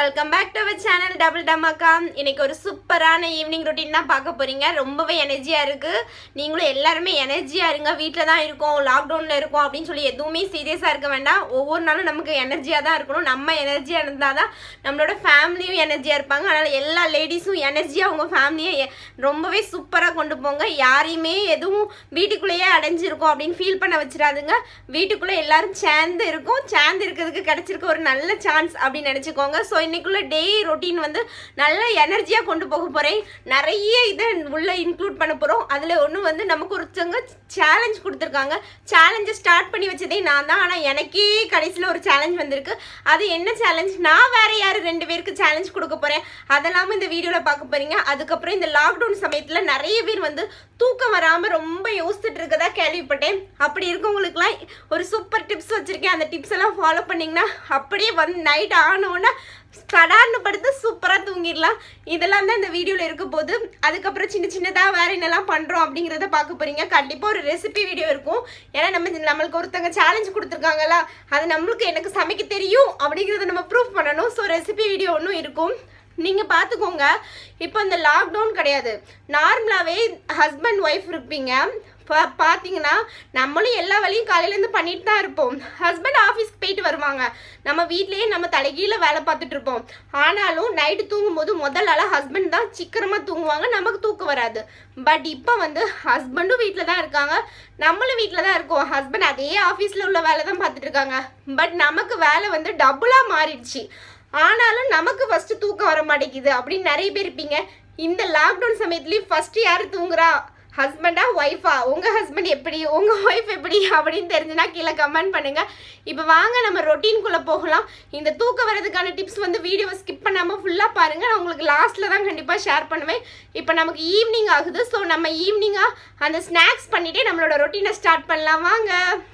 welcome back to our channel Double Dhamaka. இன்னைக்கு ஒரு சூப்பரான ஈவினிங் ரொட்டீன் தான் பார்க்க போறீங்க. ரொம்பவே எனர்ஜியா இருக்கு. நீங்களும் எல்லாரும் எனர்ஜியா இருங்க. வீட்ல தான் இருக்கோம், லாக் டவுன்ல இருக்கோம் அப்படினு சொல்லி எதுவுமே சீரியஸா இருக்க வேண்டாம். ஒவ்வொரு நாளும் நமக்கு எனர்ஜியா தான் இருக்கணும். நம்ம எனர்ஜியா இருந்தா தான் நம்மளோட ஃபேமிலியும் எனர்ஜியா இருப்பாங்க. அதனால எல்லா லேடிஸும் எனர்ஜியா உங்க ஃபேமிலியை ரொம்பவே சூப்பரா கொண்டு போங்க. யாரையுமே எதுவும் வீட்டுக்குள்ளேயே அடைஞ்சிருக்கோம் அப்படின்னு ஃபீல் பண்ண வச்சிடாதுங்க. வீட்டுக்குள்ள எல்லாரும் சேர்ந்து இருக்கோம். சேர்ந்து இருக்கிறதுக்கு கிடைச்சிருக்க ஒரு நல்ல சான்ஸ் அப்படின்னு நினைச்சுக்கோங்க. ஸோ இன்னைக்குள்ள டே ரொட்டீன் வந்து நல்ல எனர்ஜியா கொண்டு போக போறேன். நிறைய இதை உள்ள இன்க்ளூட் பண்ண போறோம். அதுல ஒன்று வந்து நமக்கு ஒருத்தவங்க சேலஞ்ச் கொடுத்துருக்காங்க. சேலஞ்சை ஸ்டார்ட் பண்ணி வச்சதே நான் தான். ஆனால் எனக்கே கடைசியில் ஒரு சேலஞ்ச் வந்திருக்கு. அது என்ன சேலஞ்ச்? நான் வேற யாரு 2 பேருக்கு சேலஞ்ச் கொடுக்க போறேன். அதெல்லாம் இந்த வீடியோவில் பார்க்க போறீங்க. அதுக்கப்புறம் இந்த லாக்டவுன் சமயத்தில் நிறைய பேர் வந்து தூக்கம் வராமல் ரொம்ப யோசிச்சுட்டு இருக்கதா கேள்விப்பட்டேன். அப்படி இருக்கவங்களுக்குலாம் ஒரு சூப்பர் டிப்ஸ் வச்சிருக்கேன். அந்த டிப்ஸ் எல்லாம் ஃபாலோ பண்ணிங்கன்னா அப்படியே வந்து நைட் ஆனோன்னா கடான்னு படுத்து சூப்பராக தூங்கிடலாம். இதெல்லாம் தான் இந்த வீடியோவில் இருக்க போது. அதுக்கப்புறம் சின்ன சின்னதாக வேறு என்னெல்லாம் பண்ணுறோம் அப்படிங்கிறத பார்க்க போகிறீங்க. கண்டிப்பாக ஒரு ரெசிபி வீடியோ இருக்கும். ஏன்னா நம்மளுக்கு ஒருத்தங்க சேலஞ்ச் கொடுத்துருக்காங்களா, அது எனக்கு சமைக்க தெரியும் அப்படிங்கிறத நம்ம ப்ரூஃப் பண்ணணும். ஸோ ரெசிபி வீடியோ ஒன்றும் இருக்கும், நீங்கள் பார்த்துக்கோங்க. இப்போ இந்த லாக்டவுன் கிடையாது, நார்மலாகவே ஹஸ்பண்ட் ஒய்ஃப் இருப்பீங்க. பார்த்தீங்கன்னா நம்மளும் எல்லா வேலையும் காலையிலேருந்து பண்ணிட்டு தான் இருப்போம். ஹஸ்பண்ட் ஆஃபீஸ்க்கு போயிட்டு வருவாங்க, நம்ம வீட்லேயே நம்ம தலைகீழ வேலை பார்த்துட்டு இருப்போம். ஆனாலும் நைட்டு தூங்கும்போது முதல் ஆளாக ஹஸ்பண்ட் தான் சீக்கிரமாக தூங்குவாங்க, நமக்கு தூக்கம் வராது. பட் இப்போ வந்து ஹஸ்பண்டும் வீட்டில் தான் இருக்காங்க, நம்மளும் வீட்டில் தான் இருக்கோம். ஹஸ்பண்ட் அதே ஆஃபீஸில் உள்ள வேலை தான் பார்த்துட்டு இருக்காங்க. பட் நமக்கு வேலை வந்து டபுளாக மாறிடுச்சு. ஆனாலும் நமக்கு ஃபஸ்ட்டு தூக்கம் வர மாட்டேங்குது அப்படின்னு நிறைய பேர் இருப்பீங்க. இந்த லாக்டவுன் சமயத்துலேயும் ஃபஸ்ட்டு யார் தூங்குறா, ஹஸ்பண்டா ஒய்ஃபா? உங்கள் ஹஸ்பண்ட் எப்படி, உங்கள் ஒய்ஃப் எப்படி அப்படின்னு தெரிஞ்சுன்னா கீழே கமெண்ட் பண்ணுங்கள். இப்போ வாங்க நம்ம ரொட்டீன்குள்ளே போகலாம். இந்த தூக்கம் வரதுக்கான டிப்ஸ் வந்து வீடியோவை ஸ்கிப் பண்ணாமல் ஃபுல்லாக பாருங்கள். நான் உங்களுக்கு லாஸ்ட்டில் தான் கண்டிப்பாக ஷேர் பண்ணுவேன். இப்போ நமக்கு ஈவினிங் ஆகுது. ஸோ நம்ம ஈவினிங்காக அந்த ஸ்நாக்ஸ் பண்ணிவிட்டு நம்மளோட ரொட்டீனை ஸ்டார்ட் பண்ணலாம். வாங்க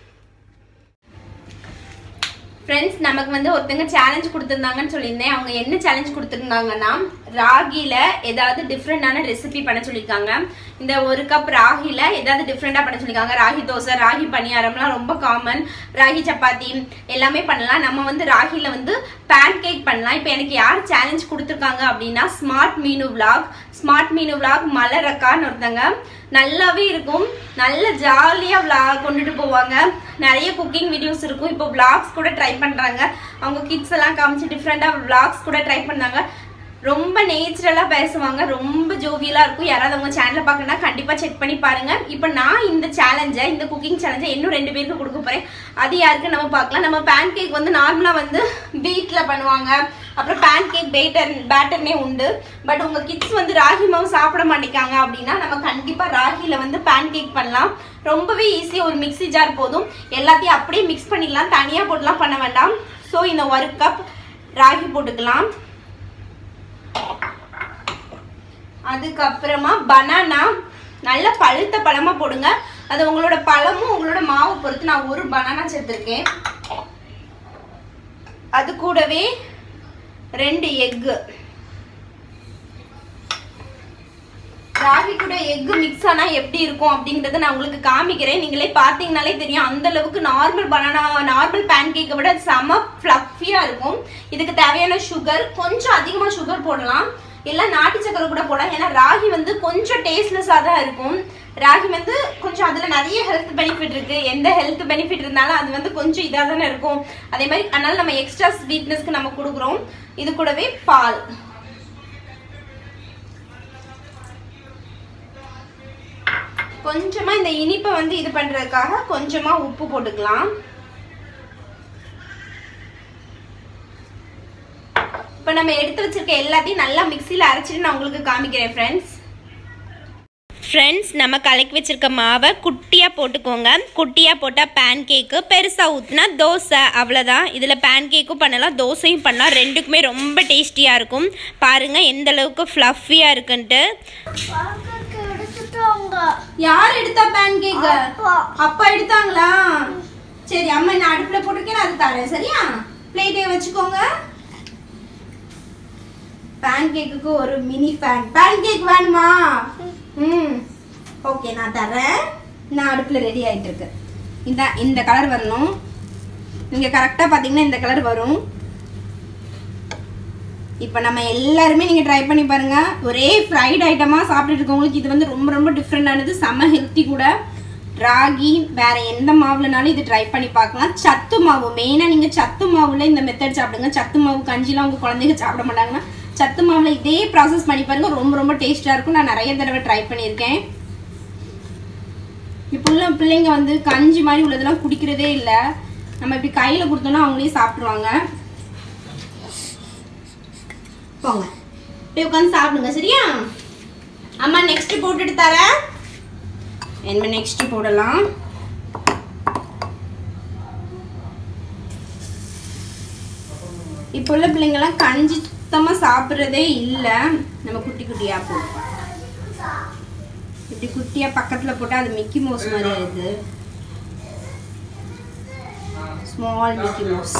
ஃப்ரெண்ட்ஸ், நமக்கு வந்து ஒருத்தங்க சேலஞ்ச் கொடுத்துருந்தாங்கன்னு சொல்லியிருந்தேன். அவங்க என்ன சேலஞ்ச் கொடுத்துருந்தாங்கன்னா, ராகியில் ஏதாவது டிஃப்ரெண்டான ரெசிபி பண்ண சொல்லியிருக்காங்க. இந்த 1 கப் ராகியில் ஏதாவது டிஃப்ரெண்டாக பண்ண சொல்லியிருக்காங்க. ராகி தோசை, ராகி பணியாரம்லாம் ரொம்ப காமன். ராகி சப்பாத்தி எல்லாமே பண்ணலாம். நம்ம வந்து ராகியில் வந்து பேன் கேக் பண்ணலாம். இப்போ எனக்கு யார் சேலஞ்ச் கொடுத்துருக்காங்க அப்படின்னா, ஸ்மார்ட் மீனு விளாக் மலரக்கான்னு ஒருத்தங்க. நல்லாவே இருக்கும், நல்ல ஜாலியாக கொண்டுட்டு போவாங்க. நிறைய குக்கிங் வீடியோஸ் இருக்கும். இப்போ விளாக்ஸ் கூட ட்ரை பண்ணுறாங்க. அவங்க கிட்ஸ் எல்லாம் காமிச்சு டிஃப்ரெண்டாக விளாக்ஸ் கூட ட்ரை பண்ணாங்க. ரொம்ப நேச்சுரலாக பேசுவாங்க, ரொம்ப ஜோவியலாக இருக்கும். யாராவது அவங்க சேனலை பார்க்கணுன்னா கண்டிப்பாக செக் பண்ணி பாருங்கள். இப்போ நான் இந்த குக்கிங் சேலஞ்சை இன்னும் 2 பேருக்கு கொடுக்க போகிறேன். அது யாருக்கு நம்ம பார்க்கலாம். நம்ம பேன் கேக் வந்து நார்மலாக வந்து வீட்டில் பண்ணுவாங்க. அப்புறம் பேன் கேக் பேட்டர்னே உண்டு. பட் உங்கள் கிட்ஸ் வந்து ராகி மாவு சாப்பிட மாட்டேங்காங்க அப்படின்னா நம்ம கண்டிப்பாக ராகியில் வந்து பேன் கேக் பண்ணலாம். ரொம்பவே ஈஸியாக, ஒரு மிக்ஸி ஜார் போதும். எல்லாத்தையும் அப்படியே மிக்ஸ் பண்ணிடலாம், தனியாக போட்டுலாம் பண்ண வேண்டாம். ஸோ இந்த 1 கப் ராகி போட்டுக்கலாம். அதுக்கப்புறமா பனானா, நல்ல பழுத்த பழமாக போடுங்க. அது உங்களோட பழமும் உங்களோட மாவு பொறுத்து. நான் 1 பனானா சேர்த்துருக்கேன். அது கூடவே 2 எக்கு. ராகி கூட எக்கு மிக்ஸ் ஆனா எப்படி இருக்கும் அப்படிங்கறத நான் உங்களுக்கு காமிக்கிறேன். நீங்களே பாத்தீங்கன்னாலே தெரியும். அந்த அளவுக்கு நார்மல் பேன் கேக்கை விட செம ஃப்ளஃபியா இருக்கும். இதுக்கு தேவையான சுகர், கொஞ்சம் அதிகமா சுகர் போடலாம், இல்ல நாட்டு சக்கரை கூட போடலாம். ஏன்னா ராகி வந்து கொஞ்சம் டேஸ்ட்லெஸ்ஸா தான் இருக்கும். ராகி வந்து கொஞ்சம் அதுல நிறைய ஹெல்த் பெனிஃபிட் இருக்கு. எந்த ஹெல்த் பெனிஃபிட் இருந்தாலும் அது வந்து கொஞ்சம் இதாக தானே இருக்கும். அதே மாதிரி அதனால நம்ம எக்ஸ்ட்ரா ஸ்வீட்னஸ்க்கு நம்ம கொடுக்குறோம். இது கூடவே பால், கொஞ்சமா இந்த இனிப்பை வந்து இது பண்றதுக்காக கொஞ்சமா உப்பு போட்டுக்கலாம். இப்ப நம்ம எடுத்து வச்சிருக்க எல்லாத்தையும் நல்லா மிக்ஸியில் அரைச்சிட்டு நான் உங்களுக்கு காமிக்கிறேன். ஃப்ரெண்ட்ஸ், நம்ம கலக்கி வச்சிருக்க மாவை குட்டியாக போட்டுக்கோங்க. குட்டியாக போட்டால் பேன் கேக்கு, பெருசாக ஊற்றினா தோசை, அவ்வளோதான். இதில் பேன் கேக்கும் பண்ணலாம், தோசையும் பண்ணலாம். ரெண்டுக்குமே ரொம்ப டேஸ்டியாக இருக்கும். பாருங்கள் எந்த அளவுக்கு ஃப்ளஃபியாக இருக்குன்ட்டு. யார் எடுத்தா பேன் கேக்? அப்பா எடுத்தாங்களா? சரி, அம்மா நான் அடுப்பில் போட்டுருக்கேன், அது தரேன். சரியா? பிளேட்டே வச்சுக்கோங்க. பேன் கேக்குக்கு ஒரு மினி பேன் கேக் வேணுமா? ஓகே, நான் தரேன். நான் அடுப்பில் ரெடி ஆகிட்டு இருக்கு. இந்த கலர் வரணும். நீங்கள் கரெக்டாக பார்த்தீங்கன்னா இந்த கலர் வரும். இப்போ நம்ம எல்லாருமே நீங்கள் ட்ரை பண்ணி பாருங்கள். ஒரே ஃப்ரைட் ஐட்டமாக சாப்பிட்டுட்டு இருக்கவங்களுக்கு இது வந்து ரொம்ப ரொம்ப டிஃப்ரெண்டானது, செம்ம ஹெல்த்தி கூட. ராகி வேறு எந்த மாவுலனாலும் இது ட்ரை பண்ணி பார்க்கலாம். சத்து மாவு மெயினாக நீங்கள் சத்து மாவில் இந்த மெத்தட் சாப்பிடுங்க. சத்து மாவு கஞ்சிலாம் உங்கள் குழந்தைங்க சாப்பிட மாட்டாங்கன்னா சத்து மாவில் இதே ப்ராசஸ் பண்ணி பாருங்கள், ரொம்ப ரொம்ப டேஸ்ட்டாக இருக்கும். நான் நிறைய தடவை ட்ரை பண்ணியிருக்கேன். இப்போ உள்ள பிள்ளைங்க வந்து கஞ்சி மாதிரி உள்ளதெல்லாம் குடிக்கிறதே இல்லை. நம்ம இப்படி கையில் கொடுத்தோன்னா அவங்களே சாப்பிட்ருவாங்க. போங்க போய் உட்காந்து சாப்பிடுங்க சரியா? அம்மா நெக்ஸ்ட் போட்டுட்டு தரேன். என்ன நெக்ஸ்ட் போடலாம். இப்போ உள்ள பிள்ளைங்கெல்லாம் கஞ்சி சுத்தமாக சாப்பிட்றதே இல்லை. நம்ம குட்டி குட்டியாக போடுவோம். இப்படி குட்டியாக பக்கத்தில் போட்டால் அது மிக்கி மவுஸ் மாதிரி ஆயிடுது. Small Mickey mouse.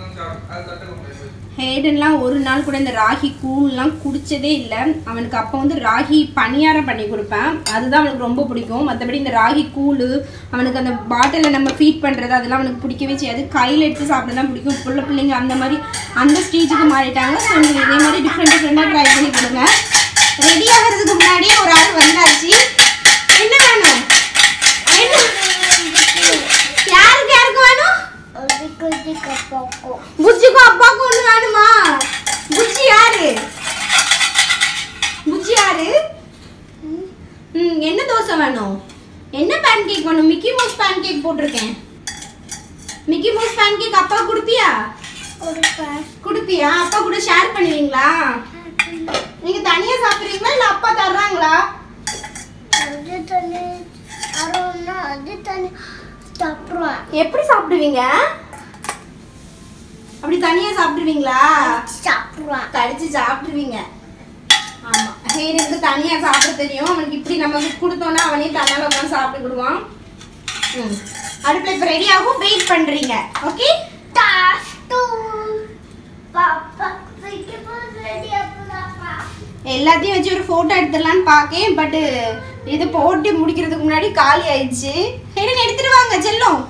ஹேடன்லாம் ஒரு நாள் கூட இந்த ராகி கூழ்லாம் குடிச்சதே இல்லை. அவனுக்கு அப்போ வந்து ராகி பணியாரம் பண்ணி கொடுப்பேன், அதுதான் அவனுக்கு ரொம்ப பிடிக்கும். மற்றபடி இந்த ராகி கூழ் அவனுக்கு அந்த பாட்டிலில் நம்ம ஃபீட் பண்ணுறது அதெல்லாம் அவனுக்கு பிடிக்கவே செய்யாது. கையில் எடுத்து சாப்பிட தான் பிடிக்கும். இப்போ உள்ள பிள்ளைங்க அந்த மாதிரி அந்த ஸ்டேஜுக்கு மாறிட்டாங்க. ஸோ நீங்கள் இதே மாதிரி டிஃப்ரெண்டாக ட்ரை பண்ணி கொடுங்க. ரெடி ஆகிறதுக்கு முன்னாடியே ஒரு ஆள் வந்தாச்சு. என்ன வேணும்? என்ன யாருக்கு யாருக்கு வேணும்? புஜ்ஜிக்கும் அப்பாவுக்கும் ஒண்ணு வேணுமா? புஜ்ஜி யாரு? புஜ்ஜி யாரு? என்ன தோசை வேணும்? என்ன பேன் கேக் வேணும்? மிக்கி மவுஸ் பேன் கேக் போட்டிருக்கேன். மிக்கி மவுஸ் பேன் கேக் அப்பா கொடுப்பியா? கொடுப்பியா? அப்பா கூட ஷேர் பண்ணுவீங்களா? நீங்க தனியா சாப்பிடுறீங்களா இல்ல அப்பா தர்றாங்களா? எப்படி சாப்பிடுவீங்க? அப்படி தனியா சாப்பிடுவீங்களா? கடிச்சு சாப்பிடுவீங்க. ஆமா, ஹேரனுக்கு தனியா சாப்பிட தெரியும். அவனுக்கு இப்படி நம்ம கொடுத்தோம்னா அவனே தன்னால உட்காந்து சாப்பிட்டுக்கிடுவான். அடுப்புல இப்ப ரெடி ஆகும், வெயிட் பண்றீங்க. ஓகே, எல்லாத்தையும் வச்சு ஒரு போட்டோ எடுத்துடலான்னு பாக்கேன். பட் இது போட்டு முடிக்கிறதுக்கு முன்னாடி காலி ஆயிடுச்சு. ஹேரன் எடுத்துருவாங்க செல்லும்.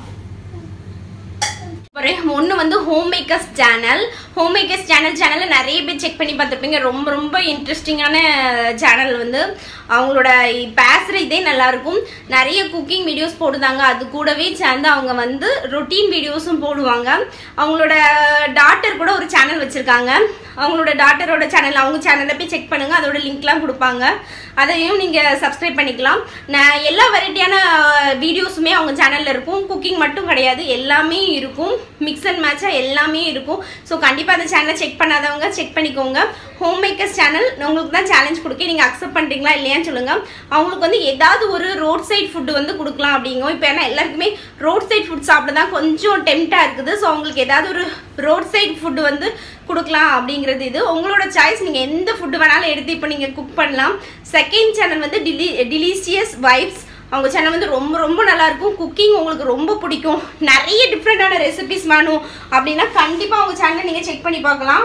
ஒன்று வந்து homemakers channel. Homemakers சேனலை நிறைய பேர் செக் பண்ணி பார்த்துருப்பீங்க. ரொம்ப ரொம்ப இன்ட்ரெஸ்டிங்கான சேனல். வந்து அவங்களோட பேசுகிற இதே நல்லாயிருக்கும். நிறைய குக்கிங் வீடியோஸ் போடுதாங்க. அது கூடவே சேர்ந்து அவங்க வந்து ரொட்டீன் வீடியோஸும் போடுவாங்க. அவங்களோட டாட்டர் கூட ஒரு சேனல் வச்சுருக்காங்க. அவங்களோட டாட்டரோட சேனல், அவங்க சேனலில் போய் செக் பண்ணுங்கள். அதோட லிங்க்லாம் கொடுப்பாங்க, அதையும் நீங்கள் சப்ஸ்கிரைப் பண்ணிக்கலாம். நான் எல்லா வெரைட்டியான வீடியோஸுமே அவங்க சேனலில் இருக்கும். குக்கிங் மட்டும் கிடையாது, எல்லாமே இருக்கும். மிக்ஸ் அண்ட் மேட்சாக எல்லாமே இருக்கும். ஸோ கண்டிப்பாக அந்த சேனலை செக் பண்ணாதவங்க செக் பண்ணிக்கோங்க. ஹோம் மேக்கர்ஸ் சேனல் உங்களுக்கு தான் சேலஞ்ச் கொடுக்க, நீங்கள் அக்செப்ட் பண்ணுறீங்களா இல்லையான்னு சொல்லுங்கள். அவங்களுக்கு வந்து ஏதாவது ஒரு ரோட் சைட் ஃபுட்டு வந்து கொடுக்கலாம் அப்படிங்கும். இப்போ ஏன்னா எல்லாருக்குமே ரோட் சைட் ஃபுட் சாப்பிட தான் கொஞ்சம் டெம்ப்டாக இருக்குது. ஸோ அவங்களுக்கு ஏதாவது ஒரு ரோட் சைட் ஃபுட்டு வந்து கொடுக்கலாம் அப்படிங்கிறது இது உங்களோட சாய்ஸ். நீங்கள் எந்த ஃபுட்டு வேணாலும் எடுத்து இப்போ நீங்கள் குக் பண்ணலாம். செகண்ட் சேனல் வந்து டிலிஷியஸ் வைப்ஸ். அவங்க சேனல் வந்து ரொம்ப ரொம்ப நல்லாயிருக்கும். குக்கிங் உங்களுக்கு ரொம்ப பிடிக்கும், நிறைய டிஃப்ரெண்டான ரெசிபிஸ் வேணும் அப்படின்னா கண்டிப்பாக அவங்க சேனலை நீங்கள் செக் பண்ணி பார்க்கலாம்.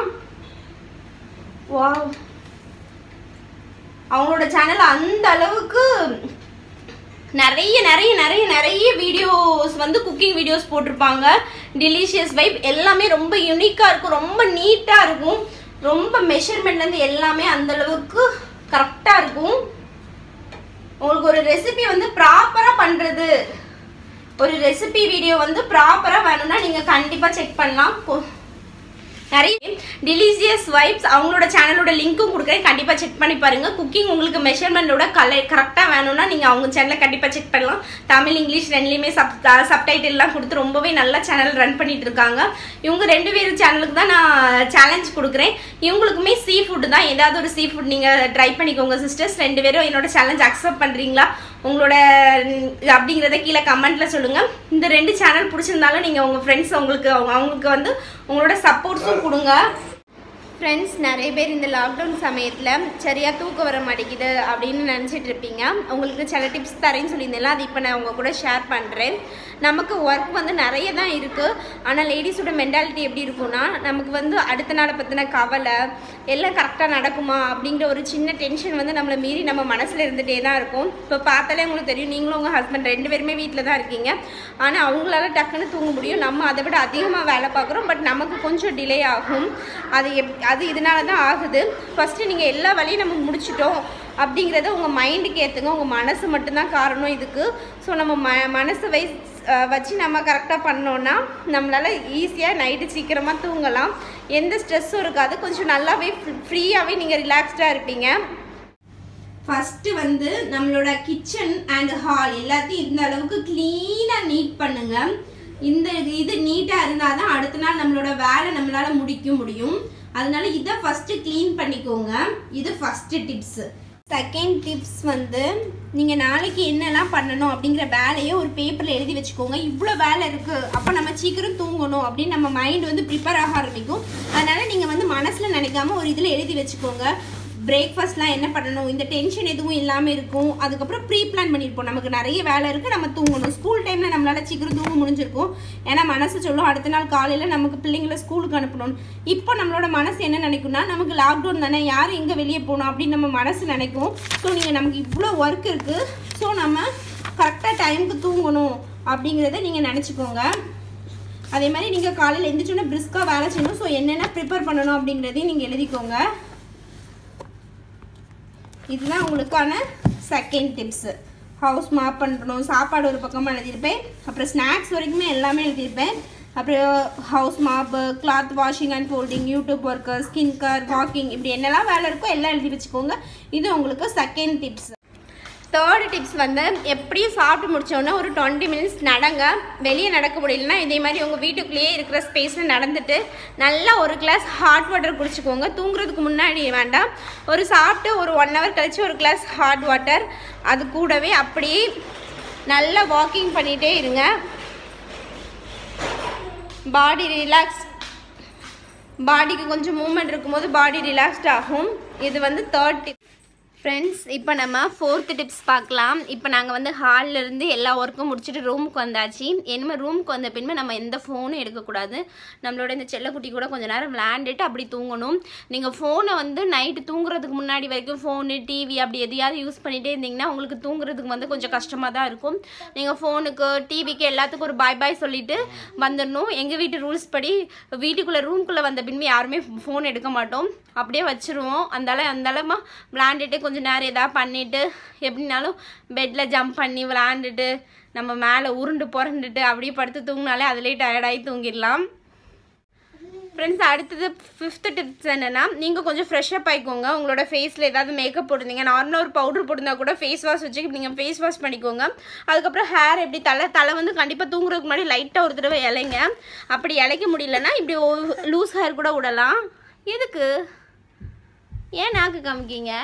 வாவ், அவங்களோட சேனல் அந்த அளவுக்கு நிறைய நிறைய நிறைய நிறைய வீடியோஸ் வந்து குக்கிங் வீடியோஸ் போட்டிருப்பாங்க. டிலிஷியஸ் வைப் எல்லாமே ரொம்ப யூனிக்காக இருக்கும், ரொம்ப நீட்டாக இருக்கும். ரொம்ப மெஷர்மெண்ட்லேருந்து எல்லாமே அந்தளவுக்கு கரெக்டாக இருக்கும். உங்களுக்கு ஒரு ரெசிபி வந்து ப்ராப்பராக பண்ணுறது, ஒரு ரெசிபி வீடியோ வந்து ப்ராப்பராக வேணும்னா நீங்கள் கண்டிப்பாக செக் பண்ணலாம். நிறைய டிலிஷியஸ் வைப்ஸ் அவங்களோட சேனலோட லிங்க்கும் கொடுக்குறேன், கண்டிப்பாக செக் பண்ணி பாருங்கள். குக்கிங் உங்களுக்கு மெஷர்மெண்டோட கரெக்டாக வேணும்னா நீங்கள் அவங்க சேனலை கண்டிப்பாக செக் பண்ணலாம். தமிழ் இங்கிலீஷ் ரெண்டுலேயுமே சப்டைட்டில்லாம் கொடுத்து ரொம்பவே நல்ல சேனல் ரன் பண்ணிட்டு இருக்காங்க. இவங்க 2 பேர் சேனலுக்கு தான் நான் சேலஞ்ச் கொடுக்குறேன். இவங்களுக்குமே சீ ஃபுட்டு தான், ஏதாவது ஒரு சீ ஃபுட் நீங்கள் ட்ரை பண்ணிக்கோங்க சிஸ்டர்ஸ். 2 பேரும் என்னோட சேலஞ்ச் அக்செப்ட் பண்ணுறீங்களா உங்களோட அப்படிங்கிறத கீழே கமெண்ட்டில் சொல்லுங்கள். இந்த 2 சேனல் பிடிச்சிருந்தாலும் நீங்கள் உங்கள் ஃப்ரெண்ட்ஸ் அவங்களுக்கு வந்து உங்களோட சப்போர்ட்ஸும் கொடுங்க. ஃப்ரெண்ட்ஸ், நிறைய பேர் இந்த லாக்டவுன் சமயத்தில் சரியாக தூக்கம் வர மாட்டேங்குது அப்படின்னு நினச்சிட்டு இருப்பீங்க. உங்களுக்கு சில டிப்ஸ் தரேன்னு சொல்லியிருந்தேன், அது இப்போ நான் உங்கள் கூட ஷேர் பண்ணுறேன். நமக்கு ஒர்க் வந்து நிறைய தான் இருக்குது. ஆனால் லேடிஸோட மென்டாலிட்டி எப்படி இருக்கும்னா, நமக்கு வந்து அடுத்த நாளை பற்றின கவலை எல்லாம் கரெக்டாக நடக்குமா அப்படிங்கிற ஒரு சின்ன டென்ஷன் வந்து நம்மளை மீறி நம்ம மனசில் இருந்துகிட்டே தான் இருக்கும். இப்போ பார்த்தாலே உங்களுக்கு தெரியும், நீங்களும் உங்கள் ஹஸ்பண்ட் 2 பேருமே வீட்டில் தான் இருக்கீங்க. ஆனால் அவங்களால டக்குன்னு தூங்க முடியும், நம்ம அதை விட அதிகமாக வேலை பார்க்குறோம். பட் நமக்கு கொஞ்சம் டிலே ஆகும். அது இதனால தான் ஆகுது. ஃபஸ்ட்டு நீங்கள் எல்லா வேலையும் நம்ம முடிச்சிட்டோம் அப்படிங்கிறத உங்கள் மைண்டுக்கு ஏற்றுங்க. உங்கள் மனசு மட்டும்தான் காரணம் இதுக்கு. ஸோ நம்ம மனசு வச்சு நம்ம கரெக்டாக பண்ணோன்னா நம்மளால் ஈஸியாக நைட்டு சீக்கிரமாக தூங்கலாம். எந்த ஸ்ட்ரெஸ்ஸும் இருக்காது. கொஞ்சம் நல்லாவே ஃப்ரீயாகவே நீங்கள் ரிலாக்ஸ்டாக இருப்பீங்க. ஃபஸ்ட்டு வந்து நம்மளோட கிச்சன் அண்ட் ஹால் எல்லாத்தையும் இந்த அளவுக்கு க்ளீனாக நீட் பண்ணுங்கள். இது நீட்டாக இருந்தால் தான் அடுத்த நாள் நம்மளோட வேலை நம்மளால் முடிக்க முடியும். அதனால இதை ஃபஸ்ட்டு க்ளீன் பண்ணிக்கோங்க. இது ஃபஸ்ட்டு டிப்ஸு. செகண்ட் டிப்ஸ் வந்து நீங்கள் நாளைக்கு என்னெல்லாம் பண்ணணும் அப்படிங்கிற வேலையை ஒரு பேப்பரில் எழுதி வச்சுக்கோங்க. இவ்வளோ வேலை இருக்குது, அப்போ நம்ம சீக்கிரம் தூங்கணும் அப்படின்னு நம்ம மைண்ட் வந்து ப்ரிப்பேர் ஆக ஆரம்பிக்கும். அதனால் நீங்கள் வந்து மனசில் நினைக்காம ஒரு இதில் எழுதி வச்சுக்கோங்க. பிரேக்ஃபாஸ்ட்லாம் என்ன பண்ணணும், இந்த டென்ஷன் எதுவும் இல்லாமல் இருக்கும். அதுக்கப்புறம் ப்ரீ பிளான் பண்ணியிருப்போம், நமக்கு நிறைய வேலை இருக்குது, நம்ம தூங்கணும். ஸ்கூல் டைமில் நம்மளால் சீக்கிரம் தூங்க முடிஞ்சிருக்கும். ஏன்னா மனசு சொல்லும் அடுத்த நாள் காலையில் நமக்கு பிள்ளைங்களை ஸ்கூலுக்கு அனுப்பணும். இப்போ நம்மளோட மனசு என்ன நினைக்கும்னா, நமக்கு லாக்டவுன் தானே, யாரும் எங்கே வெளியே போகணும் அப்படின்னு நம்ம மனசு நினைக்கும். ஸோ நீங்கள் நமக்கு இவ்வளோ ஒர்க் இருக்குது, ஸோ நம்ம கரெக்டாக டைமுக்கு தூங்கணும் அப்படிங்கிறத நீங்கள் நினச்சிக்கோங்க. அதே மாதிரி நீங்கள் காலையில் எழுந்திரிச்சோன்னே பிரிஸ்காக வேலை செய்யணும். ஸோ என்னென்ன ப்ரிப்பேர் பண்ணணும் அப்படிங்கிறதையும் நீங்கள் எழுதிக்கோங்க. இதுதான் உங்களுக்கான செகண்ட் டிப்ஸு. ஹவுஸ் மாப் பண்ணணும், சாப்பாடு ஒரு பக்கமாக எழுதியிருப்பேன், அப்புறம் ஸ்நாக்ஸ் வரைக்குமே எல்லாமே எழுதியிருப்பேன். அப்புறம் house mop, cloth washing and folding, YouTube work, skin care, walking, இப்படி என்னெல்லாம் வேலை இருக்கோ எல்லாம் எழுதி வச்சுக்கோங்க. இது உங்களுக்கு செகண்ட் டிப்ஸ். தேர்டு டிப்ஸ் வந்து எப்படியும் சாப்பிட்டு முடித்தோன்னே ஒரு 20 மினிட்ஸ் நடங்க. வெளியே நடக்க முடியலன்னா இதே மாதிரி உங்கள் வீட்டுக்குள்ளேயே இருக்கிற ஸ்பேஸில் நடந்துட்டு நல்லா ஒரு கிளாஸ் ஹாட் வாட்டர் குடிச்சிக்கோங்க. தூங்குறதுக்கு முன்னாடி வேண்டாம், ஒரு சாப்பிட்டு ஒரு 1 ஹவர் கழித்து ஒரு கிளாஸ் ஹாட் வாட்டர். அது கூடவே அப்படியே நல்லா வாக்கிங் பண்ணிகிட்டே இருங்க. பாடி ரிலாக்ஸ், பாடிக்கு கொஞ்சம் மூமெண்ட் இருக்கும்போது பாடி ரிலாக்ஸ்ட் ஆகும். இது வந்து தேர்ட் டிப். ஃப்ரெண்ட்ஸ், இப்போ நம்ம 4th டிப்ஸ் பார்க்கலாம். இப்போ நாங்கள் வந்து ஹாலிலேருந்து எல்லா ஒர்க்கும் முடிச்சுட்டு ரூமுக்கு வந்தாச்சு. இனிமேல் ரூமுக்கு வந்த பின்பு நம்ம எந்த ஃபோனும் எடுக்கக்கூடாது. நம்மளோட இந்த செல்லக்குட்டி கூட கொஞ்சம் நேரம் விளையாண்டுட்டு அப்படி தூங்கணும். நீங்கள் ஃபோனை வந்து நைட்டு தூங்குறதுக்கு முன்னாடி வரைக்கும் ஃபோனு, டிவி அப்படி எதையாவது யூஸ் பண்ணிகிட்டே இருந்தீங்கன்னா உங்களுக்கு தூங்குறதுக்கு வந்து கொஞ்சம் கஷ்டமாக தான் இருக்கும். நீங்கள் ஃபோனுக்கு, டிவிக்கு எல்லாத்துக்கும் ஒரு பாய் பாய் சொல்லிவிட்டு வந்துடணும். எங்கள் வீட்டு ரூல்ஸ் படி வீட்டுக்குள்ளே ரூம்குள்ளே வந்த பின்பு யாருமே ஃபோன் எடுக்க மாட்டோம், அப்படியே வச்சுருவோம். அந்தளமா விளையாண்டுட்டு கொஞ்சம் நேரம் எதாவது பண்ணிவிட்டு எப்படினாலும் பெட்டில் ஜம்ப் பண்ணி விளையாண்டுட்டு நம்ம மேலே உருண்டு புரண்டுட்டு அப்படியே படுத்து தூங்கினாலே அதிலே டயர்டாகி தூங்கிடலாம். ஃப்ரெண்ட்ஸ், அடுத்தது 5th டிப்ஸ் என்னென்னா, நீங்கள் கொஞ்சம் ஃப்ரெஷ்ஷப் ஆகிக்கோங்க. உங்களோட ஃபேஸில் ஏதாவது மேக்கப் போட்டிருந்தீங்க, நார்மலாக ஒரு பவுடர் போட்டிருந்தா கூட ஃபேஸ் வாஷ் வச்சு நீங்கள் ஃபேஸ் வாஷ் பண்ணிக்கோங்க. அதுக்கப்புறம் ஹேர் எப்படி தலை வந்து கண்டிப்பாக தூங்குறதுக்கு முன்னாடி லைட்டாக ஒரு தடவை இலைங்க. அப்படி இலைக்க முடியலன்னா இப்படி லூஸ் ஹேர் கூட விடலாம். எதுக்கு ஏன் நாக்கு காமிக்கிங்க?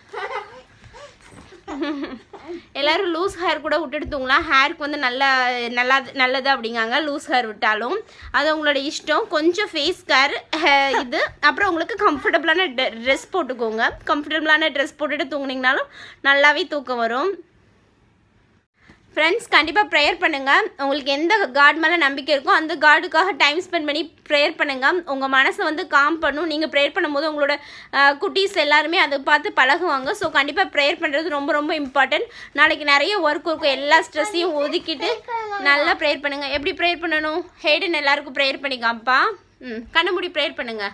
எல்லோரும் லூஸ் ஹேர் கூட விட்டுட்டு தூங்கலாம். ஹேருக்கு வந்து நல்லது அப்படிங்காங்க லூஸ் ஹேர் விட்டாலும். அது உங்களோட இஷ்டம். கொஞ்சம் ஃபேஸ் கேர் இது. அப்புறம் உங்களுக்கு கம்ஃபர்டபுளான ட்ரெஸ் போட்டுக்கோங்க. கம்ஃபர்டபுளான ட்ரெஸ் போட்டுட்டு தூங்குனீங்கனாலும் நல்லாவே தூக்கம் வரும். ஃப்ரெண்ட்ஸ், கண்டிப்பாக ப்ரேயர் பண்ணுங்கள். உங்களுக்கு எந்த காட் மேலே நம்பிக்கை இருக்கோ அந்த காடுக்காக டைம் ஸ்பெண்ட் பண்ணி ப்ரேயர் பண்ணுங்கள். உங்கள் மனசை வந்து காம் பண்ணும். நீங்கள் ப்ரேயர் பண்ணும்போது உங்களோட குட்டீஸ் எல்லாருமே அதை பார்த்து பழகுவாங்க. ஸோ கண்டிப்பாக ப்ரேயர் பண்ணுறது ரொம்ப ரொம்ப இம்பார்ட்டன்ட். நாளைக்கு நிறைய ஒர்க் இருக்கும், எல்லா ஸ்ட்ரெஸ்ஸையும் ஒதுக்கிட்டு நல்லா ப்ரேயர் பண்ணுங்கள். எப்படி ப்ரேயர் பண்ணணும்? ஹேடன் எல்லாருக்கும் ப்ரேயர் பண்ணிக்காப்பா. கண்ண மூடி ப்ரேயர் பண்ணுங்கள்.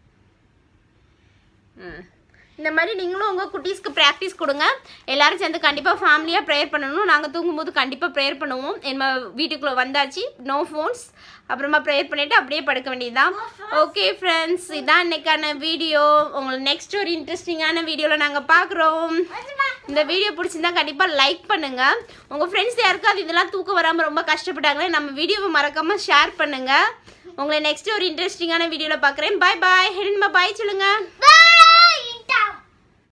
இந்த மாதிரி நீங்களும் உங்கள் குட்டீஸ்க்கு ப்ராக்டிஸ் கொடுங்க. எல்லோரும் சேர்ந்து கண்டிப்பாக ஃபேமிலியாக ப்ரேயர் பண்ணணும். நாங்கள் தூங்கும்போது கண்டிப்பாக ப்ரேயர் பண்ணுவோம். நம்ம வீட்டுக்குள்ளே வந்தாச்சு, நோ ஃபோன்ஸ். அப்புறமா ப்ரேயர் பண்ணிவிட்டு அப்படியே படுக்க வேண்டியதுதான். ஓகே ஃப்ரெண்ட்ஸ், இதான் இன்னைக்கான வீடியோ. உங்களுக்கு நெக்ஸ்ட் ஒரு இன்ட்ரெஸ்டிங்கான வீடியோவில் நாங்கள் பார்க்குறோம். இந்த வீடியோ பிடிச்சிருந்தா கண்டிப்பாக லைக் பண்ணுங்கள். உங்கள் ஃப்ரெண்ட்ஸ் யாருக்காவது இதெல்லாம் தூக்கம் வராமல் ரொம்ப கஷ்டப்பட்டாங்களே, நம்ம வீடியோவை மறக்காமல் ஷேர் பண்ணுங்கள். உங்களை நெக்ஸ்ட் ஒரு இன்ட்ரெஸ்டிங்கான வீடியோவில் பார்க்குறேன். பாய் பாய். ஹெரன்மா பாய் சொல்லுங்கள்.